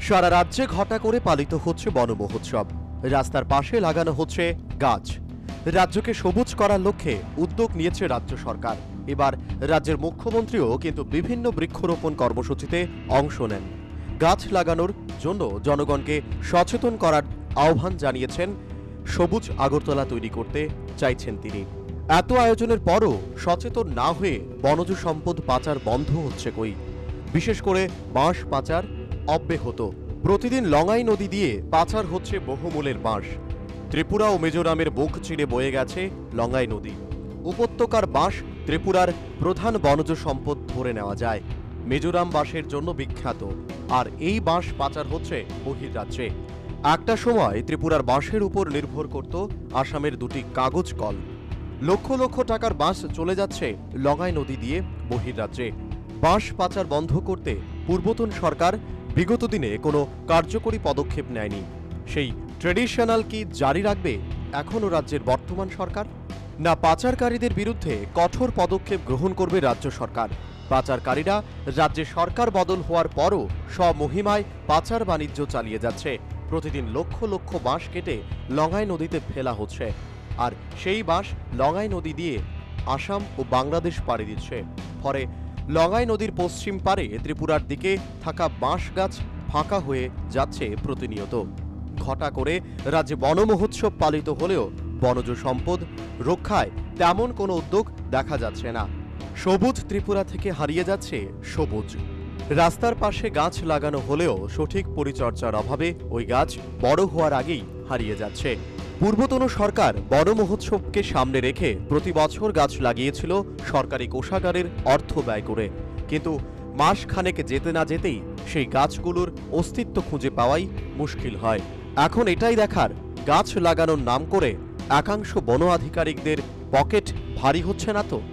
সারা রাজ্যে ঘটা করে পালিত হচ্ছে বন মহোৎসব। রাস্তার পাশে লাগানো হচ্ছে গাছ। রাজ্যকে সবুজ করার লক্ষ্যে উদ্যোগ নিয়েছে রাজ্য সরকার। এবার রাজ্যের মুখ্যমন্ত্রীও কিন্তু বিভিন্ন বৃক্ষরোপণ কর্মসূচিতে অংশ নেন। গাছ লাগানোর জন্য জনগণকে সচেতন করার আহ্বান জানিয়েছেন। সবুজ আগরতলা তৈরি করতে চাইছেন তিনি। এত আয়োজনের পরও সচেতন না হয়ে বনজ সম্পদ পাচার বন্ধ হচ্ছে কই? বিশেষ করে বাঁশ পাচার অব্যাহত। প্রতিদিন লঙ্গাই নদী দিয়ে পাচার হচ্ছে বহুমূল্যের বাঁশ। ত্রিপুরা ও মিজোরামের বুক চিরে বয়ে গেছে লঙ্গাই নদী। উপত্যকার বাঁশ ত্রিপুরার প্রধান বনজ সম্পদ ধরে নেওয়া যায়। মিজোরাম বাঁশের জন্য বিখ্যাত, আর এই বাঁশ পাচার হচ্ছে বহির্রাজ্যে। একটা সময় ত্রিপুরার বাঁশের উপর নির্ভর করত আসামের দুটি কাগজ কল। লক্ষ লক্ষ টাকার বাঁশ চলে যাচ্ছে লঙ্গাই নদী দিয়ে বহির্রাজ্যে। বাঁশ পাচার বন্ধ করতে পূর্বতন সরকার বিগত দিনে কোনো কার্যকরী পদক্ষেপ নেয়নি। সেই ট্রেডিশনাল কি জারি রাখবে এখনও রাজ্যের বর্তমান সরকার? না পাচারকারীদের বিরুদ্ধে কঠোর পদক্ষেপ গ্রহণ করবে রাজ্য সরকার? পাচারকারীরা রাজ্যে সরকার বদল হওয়ার পরও স্বমহিমায় পাচার বাণিজ্য চালিয়ে যাচ্ছে। প্রতিদিন লক্ষ লক্ষ বাঁশ কেটে লঙ্গাই নদীতে ফেলা হচ্ছে, আর সেই বাঁশ লঙ্গাই নদী দিয়ে আসাম ও বাংলাদেশ পাড়ি দিচ্ছে। ফলে লঙ্গাই নদীর পশ্চিম পারে ত্রিপুরার দিকে থাকা বাঁশ গাছ ফাঁকা হয়ে যাচ্ছে প্রতিনিয়ত। ঘটা করে রাজ্যে বন মহোৎসব পালিত হলেও বনজ সম্পদ রক্ষায় তেমন কোনো উদ্যোগ দেখা যাচ্ছে না। সবুজ ত্রিপুরা থেকে হারিয়ে যাচ্ছে সবুজ। রাস্তার পাশে গাছ লাগানো হলেও সঠিক পরিচর্যার অভাবে ওই গাছ বড় হওয়ার আগেই হারিয়ে যাচ্ছে। পূর্বতন সরকার বন মহোৎসবকে সামনে রেখে প্রতি বছর গাছ লাগিয়েছিল সরকারি কোষাগারের অর্থ ব্যয় করে, কিন্তু মাস খানেক যেতে না যেতেই সেই গাছগুলোর অস্তিত্ব খুঁজে পাওয়াই মুশকিল হয়। এখন এটাই দেখার, গাছ লাগানোর নাম করে একাংশ বন আধিকারিকদের পকেট ভারী হচ্ছে না তো?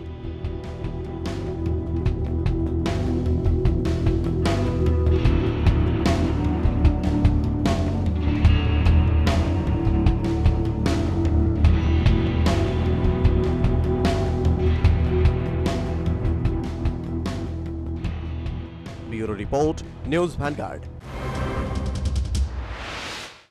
Bureau report, News vanguard.